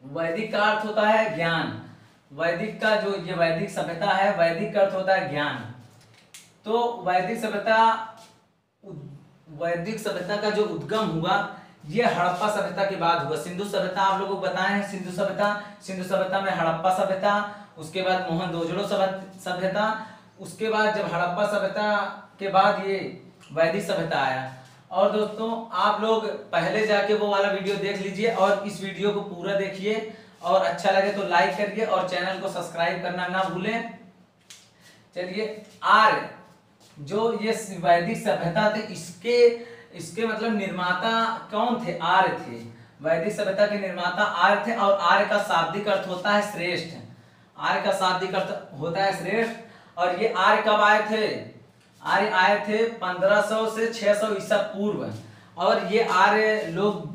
वैदिक का अर्थ होता है ज्ञान। वैदिक का जो ये वैदिक सभ्यता है, वैदिक का अर्थ होता है ज्ञान। तो वैदिक सभ्यता का जो उद्गम हुआ ये हड़प्पा सभ्यता के बाद हुआ। सिंधु सभ्यता आप लोगों को बताए हैं, सिंधु सभ्यता में हड़प्पा सभ्यता, उसके बाद मोहनजोदड़ो सभ्यता, उसके बाद जब हड़प्पा सभ्यता के बाद ये वैदिक सभ्यता आया। और दोस्तों आप लोग पहले जाके वो वाला वीडियो देख लीजिए और इस वीडियो को पूरा देखिए, और अच्छा लगे तो लाइक करिए और चैनल को सब्सक्राइब करना ना भूलें। चलिए, आर्य जो ये वैदिक सभ्यता थे, इसके मतलब निर्माता कौन थे? आर्य थे। वैदिक सभ्यता के निर्माता आर्य थे। और आर्य का शाब्दिक अर्थ होता है श्रेष्ठ। आर्य का शाब्दिक अर्थ होता है श्रेष्ठ। और ये आर्य कब आए थे? आर्य आए थे 1500 से 600 ईसा पूर्व। और ये आर्य लोग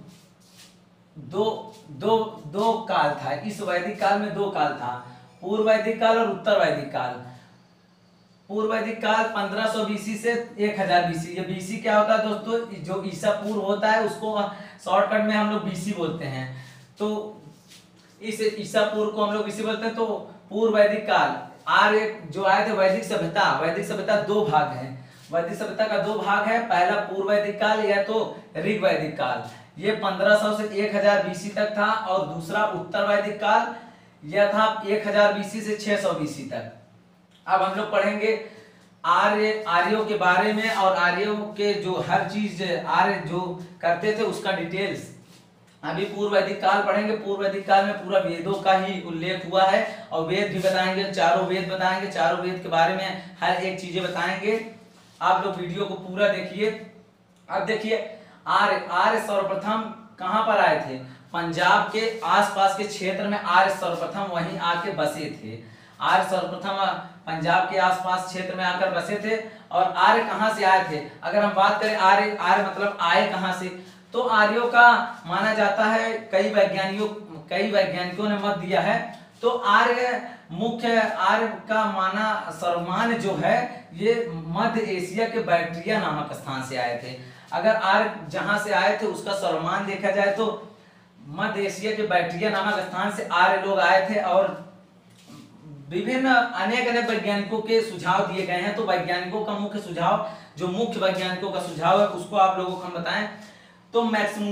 दो काल था। इस वैदिक काल में दो काल था, पूर्व वैदिक काल और उत्तर वैदिक काल। पूर्व वैदिक काल 1500 बीसी से 1000 बीसी। ये बीसी क्या होता है दोस्तों? जो ईसा पूर्व होता है उसको शॉर्टकट में हम लोग बीसी बोलते हैं। तो इस ईसा पूर्व को हम लोग बीसी बोलते हैं। तो पूर्व वैदिक काल, आर्य जो आए थे वैदिक सभ्यता दो भाग है। वैदिक सभ्यता का दो भाग है, पहला पूर्व वैदिक काल या तो ऋग वैदिक काल, ये 1500 से 1000 बीसी तक था। और दूसरा उत्तर वैदिक काल, यह था 1000 बीसी से 600 बीसी तक। अब हम लोग पढ़ेंगे आर्यों के बारे में, और आर्यों के जो हर चीज आर्य जो करते थे उसका डिटेल्स। अभी पूर्व वैदिक काल पढ़ेंगे। पूर्व वैदिक काल में पूरा वेदों का ही उल्लेख हुआ है, और वेद भी बताएंगे, चारों वेद बताएंगे, चारों वेद के बारे में हर एक चीजें बताएंगे। आप लोग वीडियो को पूरा देखिए। अब देखिए, आर्य सर्वप्रथम कहां पर आए थे? पंजाब के आसपास के क्षेत्र में आर्य सर्वप्रथम वहीं आके बसे थे। आर्य सर्वप्रथम पंजाब के आसपास क्षेत्र में आकर बसे थे। और आर्य कहां से आए थे? अगर हम बात करें आर्य मतलब आए कहां से, तो आर्यों का माना जाता है, कई वैज्ञानिकों ने मत दिया है। तो आर्य का माना सर्वमान्य जो है ये मध्य एशिया के बैक्ट्रिया नामक स्थान से आए थे। अगर आर्य जहां से आए थे उसका सर्वमान देखा जाए तो मध्य एशिया के बैक्ट्रिया नामक स्थान से आर्य लोग आए थे। और विभिन्न अनेक वैज्ञानिकों के सुझाव दिए गए हैं। तो वैज्ञानिकों का मुख्य वैज्ञानिकों का सुझाव है उसको आप लोगों को हम बताएं। तो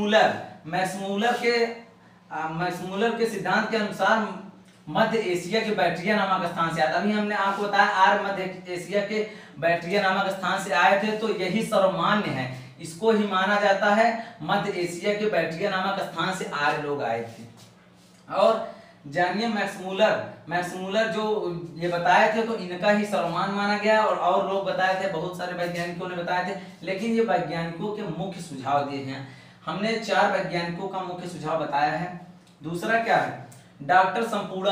मैक्समूलर के सिद्धांत के अनुसार मध्य एशिया के बैक्ट्रिया नामक स्थान से आए। अभी हमने आपको बताया आर्य मध्य एशिया के बैक्ट्रिया नामक स्थान से आए थे, तो यही सर्वमान्य है, इसको ही माना जाता है। मध्य एशिया के बैक्ट्रिया नामक स्थान से आर्य लोग आए थे। और जानिए, मैक्समूलर जो ये बताए थे तो इनका ही सर्वमान माना गया। और लोग बताए थे, बहुत सारे वैज्ञानिकों ने बताए थे, लेकिन ये वैज्ञानिकों के मुख्य सुझाव दिए हैं। हमने 4 वैज्ञानिकों का मुख्य सुझाव बताया है। दूसरा क्या है? डॉक्टर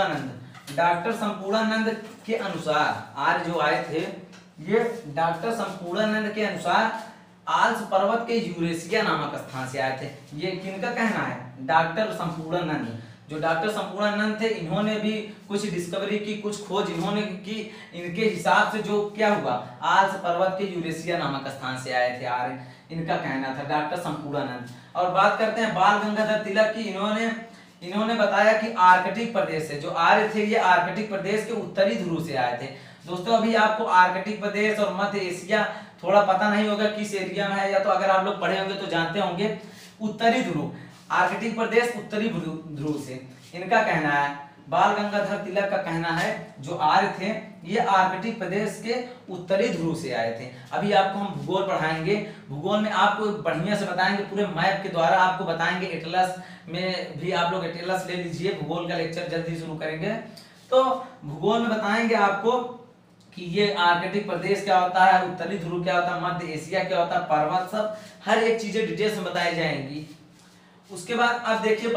संपूर्णानंद के अनुसार आर्य जो आए थे, ये डॉक्टर संपूर्णानंद के अनुसार आल्प्स पर्वत के यूरेशिया नामक स्थान से आए थे। ये किनका कहना है? डॉक्टर संपूर्णानंद। जो डॉक्टर संपूर्णानंद थे, इन्होंने भी कुछ डिस्कवरी की, कुछ खोज इन्होंने की। इनके हिसाब से जो क्या हुआ, आल्प्स पर्वत के यूरेशिया नामक स्थान से आए थे आर्य, इनका कहना था डॉक्टर संपूर्णानंद। और बात करते हैं बाल गंगाधर तिलक की। इन्होंने बताया कि आर्कटिक प्रदेश से जो आर्य थे, ये आर्कटिक प्रदेश के उत्तरी ध्रुव से आए थे। दोस्तों, अभी आपको आर्कटिक प्रदेश और मध्य एशिया थोड़ा पता नहीं होगा किस एरिया में है, या तो अगर आप लोग पढ़े होंगे तो जानते होंगे। उत्तरी ध्रुव, आर्कटिक प्रदेश उत्तरी ध्रुव से, इनका कहना है। बाल गंगाधर तिलक का कहना है जो आर्य थे ये आर्कटिक प्रदेश के उत्तरी ध्रुव से आए थे। अभी आपको हम भूगोल पढ़ाएंगे। भूगोल में आपको बढ़िया से बताएंगे, पूरे मैप के द्वारा आपको बताएंगे। एटलस में भी आप लोग एटलस ले लीजिए, भूगोल का लेक्चर जल्दी शुरू करेंगे। तो भूगोल में बताएंगे आपको कि ये आर्कटिक प्रदेश क्या होता है, उत्तरी ध्रुव क्या होता है, मध्य एशिया क्या होता है, पर्वत, सब हर एक चीजें डिटेल्स में बताई जाएंगी। उसके बाद अब देखिए,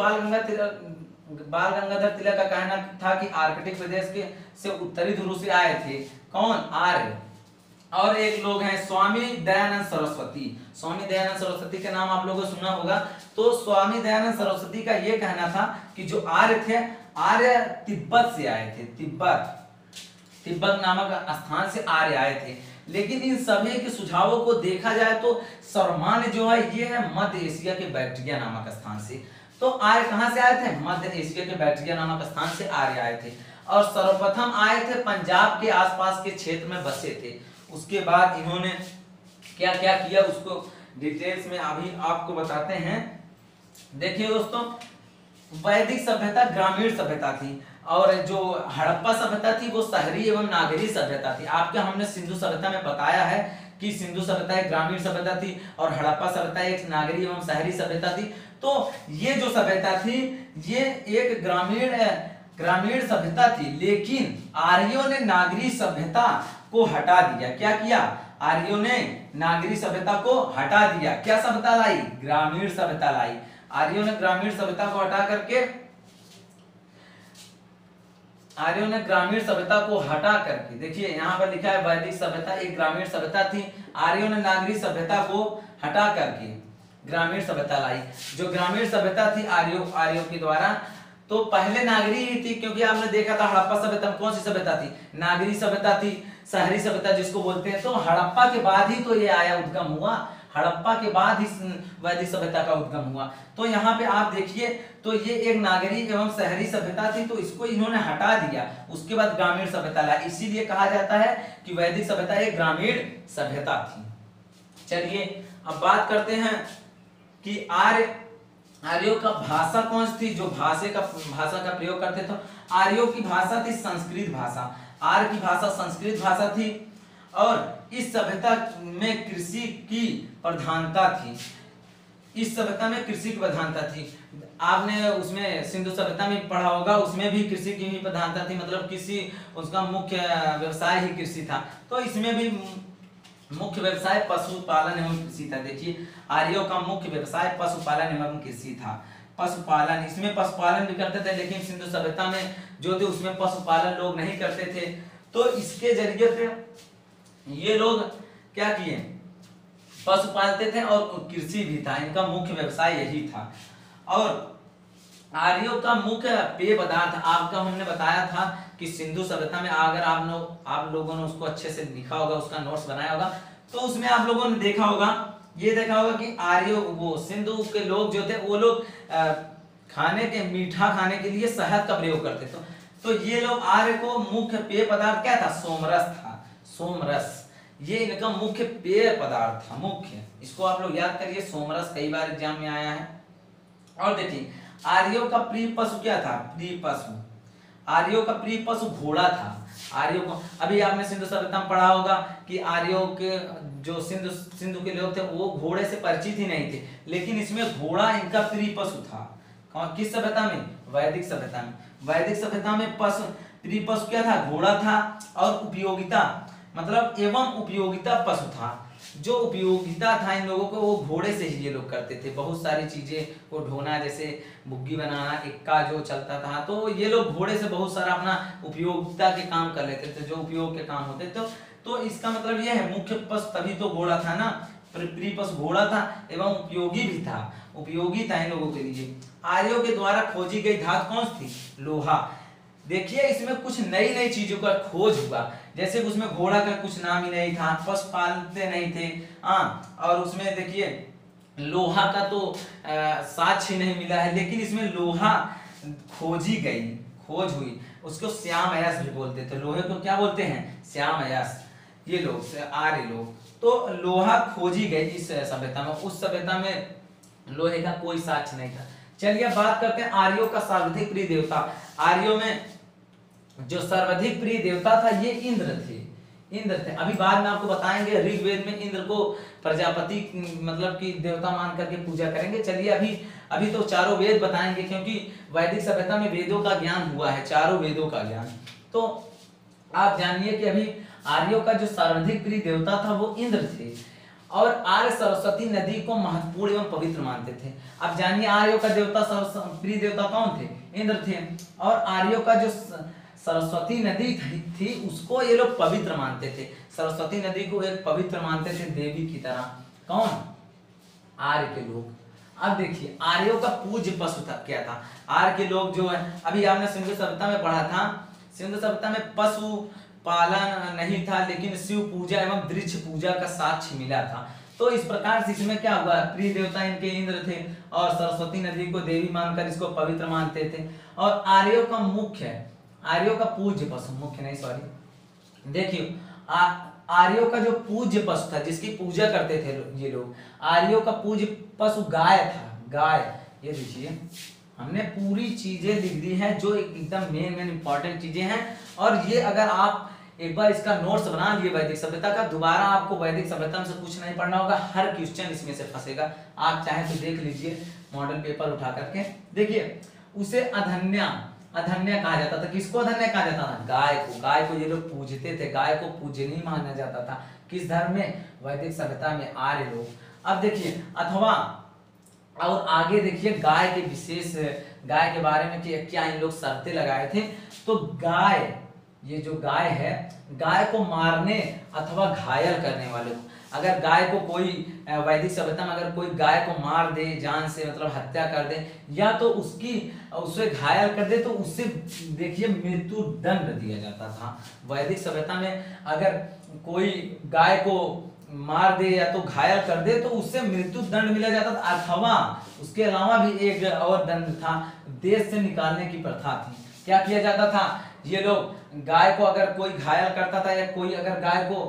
बाल गंगाधर तिलक का कहना था कि आर्कटिक प्रदेश के से उत्तरी ध्रुव से आए थे। कौन? आर्य। और एक लोग हैं स्वामी दयानंद सरस्वती। स्वामी दयानंद सरस्वती का नाम आप लोगों ने सुना होगा। तो स्वामी दयानंद सरस्वती का ये कहना था कि जो आर्य थे, आर्य तिब्बत से आए थे। तिब्बत नामक स्थान से आर्य आए थे। लेकिन इन सभी के सुझावों को देखा जाए तो सर्वमान्य जो है ये है मध्य एशिया के बैक्ट्रिया नामक स्थान से। तो आर्य कहाँ से आए थे? मध्य एशिया के बैक्ट्रिया नामक स्थान से आर्य आए थे और सर्वप्रथम आए थे पंजाब के आसपास के क्षेत्र में बसे थे। उसके बाद इन्होंने क्या क्या किया उसको डिटेल्स में अभी आपको बताते हैं। देखिए दोस्तों, वैदिक सभ्यता ग्रामीण सभ्यता थी और जो हड़प्पा सभ्यता थी वो शहरी एवं नागरी सभ्यता थी। आपके हमने सिंधु सभ्यता में बताया है कि सिंधु सभ्यता एक ग्रामीण सभ्यता थी और हड़प्पा सभ्यता एक नागरी एवं शहरी सभ्यता थी। तो ये जो सभ्यता थी ये एक ग्रामीण सभ्यता थी, लेकिन आर्यों ने नागरी सभ्यता को हटा दिया। क्या किया? आर्यों ने नागरी सभ्यता को हटा दिया। क्या सभ्यता लाई? ग्रामीण सभ्यता लाई। आर्यों ने ग्रामीण सभ्यता को हटा करके देखिए यहाँ पर लिखा है वैदिक सभ्यता एक ग्रामीण सभ्यता थी, आर्यों ने नागरी सभ्यता को हटा करके ग्रामीण सभ्यता लाई। जो ग्रामीण सभ्यता थी आर्यों के द्वारा, तो पहले नागरी ही थी, क्योंकि आपने देखा था हड़प्पा सभ्यता कौन सी सभ्यता थी? नागरी सभ्यता थी, शहरी सभ्यता जिसको बोलते हैं। तो हड़प्पा के बाद ही तो ये आया, उद्गम हुआ। हड़प्पा के बाद ही वैदिक सभ्यता का उद्गम हुआ। तो यहाँ पे आप देखिए, तो ये एक नागरी एवं शहरी सभ्यता थी, तो इसको इन्होंने हटा दिया। उसके बाद ग्रामीण सभ्यता लाई, इसीलिए कहा जाता है कि वैदिक सभ्यता एक ग्रामीण सभ्यता थी। चलिए अब बात करते हैं कि आर्यों का भाषा कौन सी थी, जो भाषा का प्रयोग करते थे। आर्यों की भाषा थी संस्कृत भाषा। आर्य की भाषा संस्कृत भाषा थी और इस सभ्यता में कृषि की प्रधानता थी। इस सभ्यता में कृषि की प्रधानता थी। आपने उसमें सिंधु सभ्यता में पढ़ा होगा, उसमें भी कृषि की ही प्रधानता थी, मतलब कृषि उसका मुख्य व्यवसाय ही कृषि था। तो इसमें भी मुख्य व्यवसाय पशुपालन एवं कृषि था। देखिए आर्यों का मुख्य व्यवसाय पशुपालन एवं कृषि था। पशुपालन, इसमें पशुपालन भी करते थे, लेकिन सिंधु सभ्यता में जो थे उसमें पशुपालन लोग नहीं करते थे। तो इसके जरिए से ये लोग क्या किए? पशु पालते थे और कृषि भी था, इनका मुख्य व्यवसाय यही था। और आर्यों का मुख्य पेय पदार्थ आपका हमने बताया था कि सिंधु सभ्यता में, अगर आप लोगों ने उसको अच्छे से लिखा होगा, उसका नोट्स बनाया होगा, तो उसमें आप लोगों ने देखा होगा कि आर्यों वो सिंधु के लोग जो थे वो लोग मीठा खाने के लिए शहद का प्रयोग करते थे। तो ये लोग आर्य को मुख्य पेय पदार्थ क्या था? सोमरस था। सोमरस ये इनका मुख्य पेय पदार्थ था। मुख्य, इसको आप लोग याद करिए, सोमरस कई बार एग्जाम में आया है। और देखिए आर्यों का प्रिय पशु क्या था? आर्यों का प्रिय पशु घोड़ा था। आर्यों को अभी आपने सिंधु सभ्यता में पढ़ा होगा कि आर्यों के जो सिंधु के लोग थे वो घोड़े से परिचित ही नहीं थे, लेकिन इसमें घोड़ा इनका प्रिय पशु था। किस सभ्यता में? वैदिक सभ्यता में। वैदिक सभ्यता में प्रिय पशु क्या था? घोड़ा था। और उपयोगिता मतलब एवं उपयोगिता पशु था। जो उपयोगिता था इन लोगों को वो घोड़े से ही ये लोग करते थे। बहुत सारी चीजें को ढोना, जैसे बुग्गी बनाना, इक्का जो चलता था, तो ये लोग घोड़े से बहुत सारा अपना उपयोगिता के काम कर लेते थे, जो उपयोग के काम होते थे। तो इसका मतलब यह है मुख्य पशु तभी तो घोड़ा था ना, प्रिय पशु घोड़ा था एवं उपयोगी भी था, उपयोगी था इन लोगों के लिए। आर्यों के द्वारा खोजी गई धातु कौन सी थी? लोहा। देखिए इसमें कुछ नई नई चीजों का खोज हुआ, जैसे उसमें घोड़ा का कुछ नाम ही नहीं था, पशु पालते नहीं थे। और उसमें देखिए लोहा का तो साक्ष्य नहीं मिला है, लेकिन इसमें लोहा खोजी गई, खोज हुई। उसको श्याम अयस्क भी बोलते थे। लोहे को क्या बोलते हैं? श्याम अयस्क। ये लोग आर्य लोग, तो लोहा खोजी गई इस सभ्यता में। उस सभ्यता में लोहे का कोई साक्ष्य नहीं था। चलिए बात करते हैं आर्यों का सर्वाधिक प्रिय देवता। आर्यों में जो सर्वाधिक प्रिय देवता था ये इंद्र थे। अभी बाद में आपको बताएंगे, ऋग्वेद में इंद्र को प्रजापति मतलब कि देवता मान करके पूजा करेंगे। चलिए अभी तो चारों वेद बताएंगे, क्योंकि वैदिक सभ्यता में वेदों का ज्ञान हुआ है, चारों वेदों का ज्ञान। तो आप जानिए कि अभी आर्यों का जो सर्वाधिक प्रिय देवता था वो इंद्र थे, और आर्य सरस्वती नदी को महत्वपूर्ण एवं पवित्र मानते थे। अब जानिए आर्यों का देवता प्रिय देवता कौन थे? इंद्र थे। और आर्यों का जो सरस्वती नदी थी उसको ये लोग पवित्र मानते थे। सरस्वती नदी को एक पवित्र मानते थे देवी की तरह। कौन? आर्य के लोग। अब देखिए आर्यों का पूज्य पशु था क्या था? आर्य के लोग जो है, अभी आपने सिंधु सभ्यता में पढ़ा था, सिंधु सभ्यता में पशु पालन नहीं था, लेकिन शिव पूजा एवं वृक्ष पूजा का साक्ष्य मिला था। तो इस प्रकार से इसमें क्या हुआ, प्रिय देवता इनके इंद्र थे और सरस्वती नदी को देवी मानकर इसको पवित्र मानते थे। और आर्यों का मुख्य, आर्यों का पूज्य पशु, मुख्य नहीं सॉरी, देखिए आर्यों का जो पूज्य पशु था, जिसकी पूजा करते थे ये लोग, आर्यों का पूज्य पशु गाय था। गाय, ये देखिए हमने पूरी चीजें लिख दी हैं जो एकदम मेन इंपॉर्टेंट चीजें हैं। और ये अगर आप एक बार इसका नोट्स बना लिए वैदिक सभ्यता का, दोबारा आपको वैदिक सभ्यता में से कुछ नहीं पढ़ना होगा, हर क्वेश्चन इसमें से फंसेगा। आप चाहे तो देख लीजिए मॉडल पेपर उठा करके। देखिए उसे अधन्या, अधन्या कहा जाता था। किसको अधन्या कहा जाता था? गाय को। गाय को ये लोग पूजते थे, गाय को पूजनीय माना जाता था। किस धर्म में? वैदिक सभ्यता में आर्य लोग। अब देखिए अथवा, और आगे देखिए गाय के विशेष, गाय के बारे में क्या इन लोग शर्तें लगाए थे। तो गाय, ये जो गाय है, गाय को मारने अथवा घायल करने वाले को, अगर गाय को कोई वैदिक सभ्यता में अगर कोई गाय को मार दे, जान से मतलब हत्या कर दे, या तो उसे घायल कर दे, तो उससे देखिए मृत्यु दंड दिया जाता था। वैदिक सभ्यता में अगर कोई गाय को मार दे या तो घायल कर दे तो उससे मृत्यु दंड मिला जाता था। अथवा उसके अलावा भी एक और दंड था, देश से निकालने की प्रथा थी। क्या किया जाता था? ये लोग गाय को अगर कोई घायल करता था या कोई अगर गाय को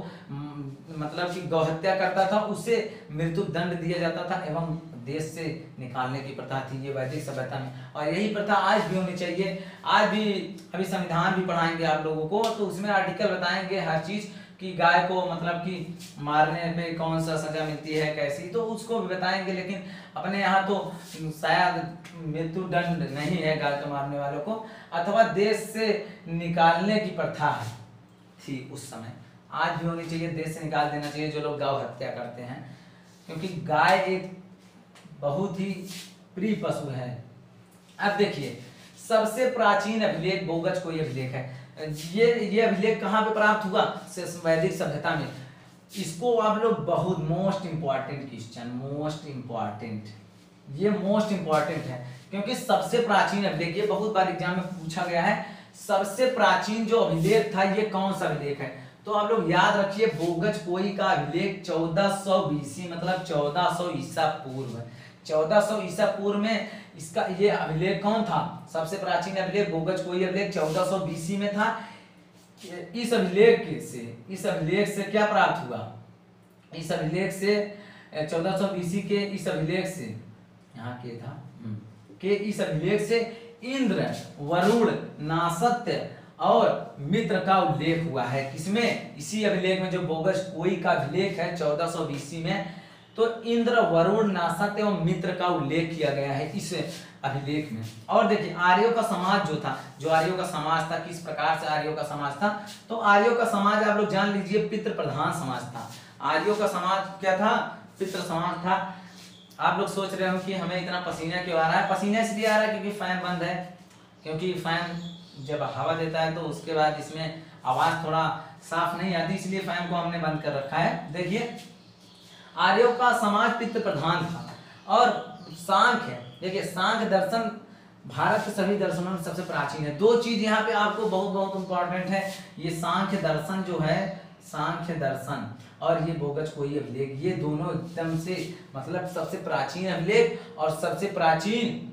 मतलब कि गौहत्या करता था, उससे मृत्यु दंड दिया जाता था एवं देश से निकालने की प्रथा थी ये वैदिक सभ्यता में। और यही प्रथा आज भी होनी चाहिए। आज भी अभी संविधान भी पढ़ाएंगे आप लोगों को, तो उसमें आर्टिकल बताएंगे हर चीज कि गाय को मतलब कि मारने में कौन सा सजा मिलती है, कैसी, तो उसको भी बताएंगे। लेकिन अपने यहाँ तो शायद मृत्यु दंड नहीं है गाय को मारने वालों को, अथवा देश से निकालने की प्रथा है थी उस समय। आज भी होनी चाहिए, देश से निकाल देना चाहिए जो लोग गौ हत्या करते हैं, क्योंकि गाय एक बहुत ही प्रिय पशु है। अब देखिए सबसे प्राचीन अभिलेख बोगज कोई अभिलेख है। ये अभिलेख कहाँ पे प्राप्त हुआ? वैदिक सभ्यता में। इसको आप लोग बहुत most important question, most important, ये मोस्ट इंपॉर्टेंट है क्योंकि सबसे प्राचीन अभिलेख, ये बहुत बार एग्जाम में पूछा गया है। सबसे प्राचीन जो अभिलेख था ये कौन सा अभिलेख है? तो आप लोग याद रखिए बोगज कोई का अभिलेख 1400 बीसी मतलब 1400 ईसा पूर्व। 1400 ईसा पूर्व में इसका ये अभिलेख कौन था? सबसे प्राचीन अभिलेख बोगज कोई अभिलेख 1400 बीसी में था। इस अभिलेख से क्या प्राप्त हुआ? इस अभिलेख से 1400 बीसी के इस अभिलेख से यहाँ के था के इस अभिलेख से इंद्र, वरुण, नासत्य और मित्र का उल्लेख हुआ है। किसमें? इसी अभिलेख में जो बोगज कोई का अभिलेख है 1400 बीसी में, तो इंद्र, वरुण, नासत्य और मित्र का उल्लेख किया गया है इस अभिलेख में। और देखिए आर्यों का समाज जो था, जो आर्यों का समाज था, किस प्रकार से आर्यों का समाज था? तो आर्यों का समाज आप लोग जान लीजिए पितृ प्रधान समाज था। आर्यों का समाज क्या था? पितृ समाज था। आप लोग सोच रहे हो कि हमें इतना पसीना क्यों आ रहा है? पसीना इसलिए आ रहा है क्योंकि फैन बंद है, क्योंकि फैन जब हवा देता है तो उसके बाद इसमें आवाज थोड़ा साफ नहीं आती, इसलिए फैन को हमने बंद कर रखा है। देखिए आर्यों का समाज पितृ प्रधान था। और सांख्य, देखिए सांख्य दर्शन भारत के सभी दर्शनों में सबसे प्राचीन है। दो चीज यहाँ पे आपको बहुत बहुत इंपॉर्टेंट है, ये सांख्य दर्शन जो है, सांख्य दर्शन और ये बोगज कोई अभिलेख, ये दोनों एकदम से मतलब सबसे प्राचीन अभिलेख और सबसे प्राचीन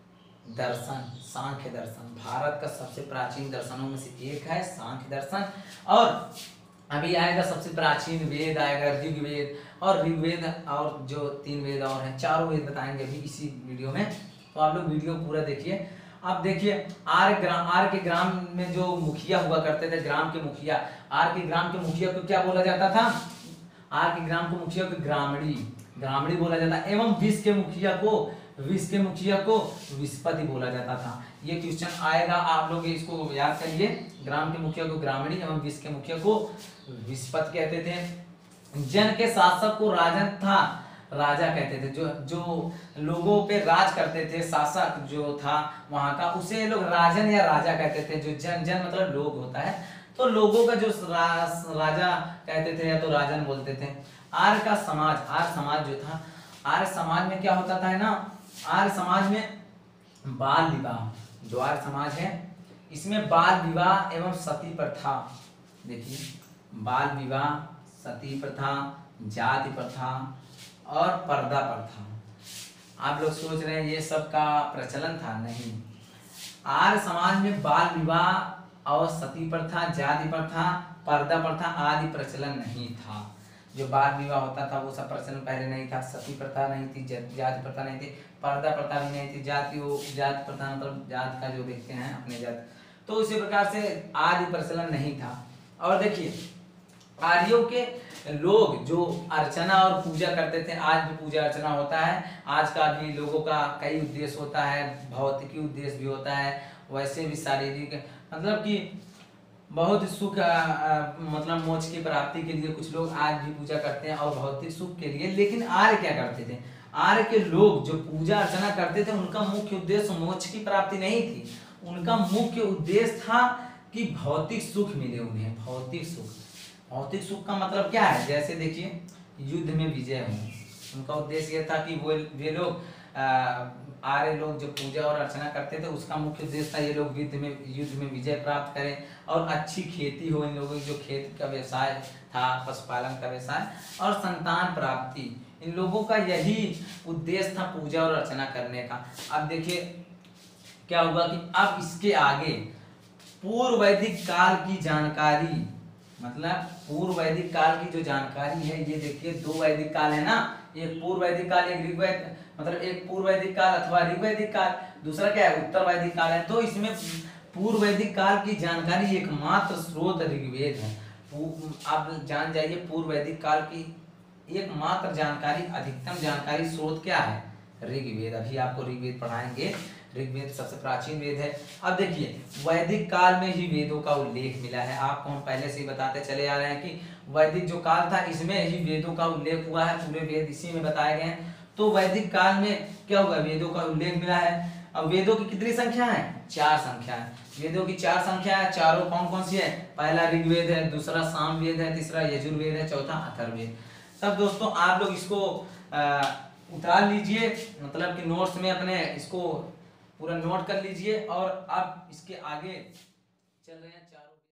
दर्शन सांख्य दर्शन। भारत का सबसे प्राचीन दर्शनों में से एक है सांख्य दर्शन। और अभी आएगा सबसे प्राचीन वेद आएगा ऋग्वेद, और ऋग्वेद और जो 3 वेद और हैं, 4 वेद बताएंगे अभी इसी वीडियो में, तो आप लोग वीडियो पूरा देखिए। अब देखिए आर के ग्राम में जो मुखिया हुआ करते थे, ग्राम के मुखिया, आर के ग्राम के मुखिया को क्या बोला जाता था? आर के ग्राम के मुखिया को ग्रामणी बोला जाता, एवं विष के मुखिया को विस्पति बोला जाता था। ये क्वेश्चन आएगा, आप लोग इसको याद करिए। ग्राम के मुखिया को ग्रामणी एवं विष के मुखिया को विस्पति कहते थे। जन के शासक को राजन था, राजा कहते थे। जो लोगों पे राज करते थे, शासक जो था वहां का, उसे लोग राजन या राजा कहते थे। जो जन मतलब लोग होता है, तो लोगों का जो राजा कहते थे या तो राजन बोलते थे। आर्य समाज जो था, आर्य समाज में क्या होता था ना, आर्य समाज में बाल विवाह, जो आर्य समाज है इसमें बाल विवाह एवं सती प्रथा, देखिए बाल विवाह, सती प्रथा, जाति प्रथा और पर्दा प्रथा। आप लोग सोच रहे हैं ये सब का प्रचलन था, नहीं। आर्य समाज में बाल विवाह और सती प्रथा, जाति प्रथा, पर्दा प्रथा आदि प्रचलन नहीं था। जो बाल विवाह होता था वो सब प्रचलन पहले नहीं था, सती प्रथा नहीं थी, जाति प्रथा नहीं थी, पर्दा प्रथा भी नहीं थी। जाति प्रथा मतलब जात का जो देखते हैं अपने जात, तो इसी प्रकार से आदि प्रचलन नहीं था। और देखिए आर्यों के लोग जो अर्चना और पूजा करते थे, आज भी पूजा अर्चना होता है। आज का भी लोगों का कई उद्देश्य होता है, भौतिकी उद्देश्य भी होता है, वैसे भी शारीरिक, मतलब कि बहुत सुख मतलब मोक्ष की प्राप्ति के लिए कुछ लोग आज भी पूजा करते हैं और भौतिक सुख के लिए। लेकिन आर्य क्या करते थे? आर्य के लोग जो पूजा अर्चना करते थे उनका मुख्य उद्देश्य मोक्ष की प्राप्ति नहीं थी, उनका मुख्य उद्देश्य था कि भौतिक सुख मिले उन्हें। भौतिक सुख, भौतिक सुख का मतलब क्या है? जैसे देखिए युद्ध में विजय हो, उनका उद्देश्य यह था कि वो वे लोग आर्य लोग जो पूजा और अर्चना करते थे उसका मुख्य उद्देश्य था ये लोग युद्ध में विजय प्राप्त करें और अच्छी खेती हो। इन लोगों की जो खेती का व्यवसाय था, पशुपालन का व्यवसाय और संतान प्राप्ति, इन लोगों का यही उद्देश्य था पूजा और अर्चना करने का। अब देखिए क्या होगा कि अब इसके आगे पूर्व वैदिक काल की जानकारी, मतलब पूर्व वैदिक काल की जो जानकारी है, ये देखिए दो वैदिक काल है ना, एक पूर्व वैदिक काल, एक ऋग्वेद, मतलब एक पूर्व वैदिक काल अथवा ऋग्वैदिक काल, दूसरा क्या है उत्तर वैदिक काल है। तो इसमें पूर्व वैदिक काल की जानकारी एकमात्र स्रोत ऋग्वेद है। आप जान जाइए पूर्व वैदिक काल की एकमात्र जानकारी, अधिकतम जानकारी स्रोत क्या है? ऋग्वेद। अभी आपको ऋग्वेद पढ़ाएंगे, ऋग्वेद सबसे प्राचीन वेद है। अब देखिए वैदिक काल में ही वेदों का उल्लेख मिला है, आपको हम पहले से ही बताते चले आ रहे हैं कि वैदिक जो काल था इसमें ही वेदों का उल्लेख हुआ है, पूरे वेद इसी में बताए गए हैं। तो वैदिक काल में क्या हुआ? वेदों का उल्लेख मिला है। अब वेदों की कितनी संख्या है? 4 संख्या है। वेदों की 4 संख्या है, चारों कौन कौन सी है? पहला ऋग्वेद है, दूसरा सामवेद है, तीसरा यजुर्वेद है, चौथा अथर्ववेद। तब दोस्तों आप लोग इसको उतार लीजिए, मतलब कि नोट्स में अपने इसको पूरा नोट कर लीजिए और अब इसके आगे चल रहे हैं 4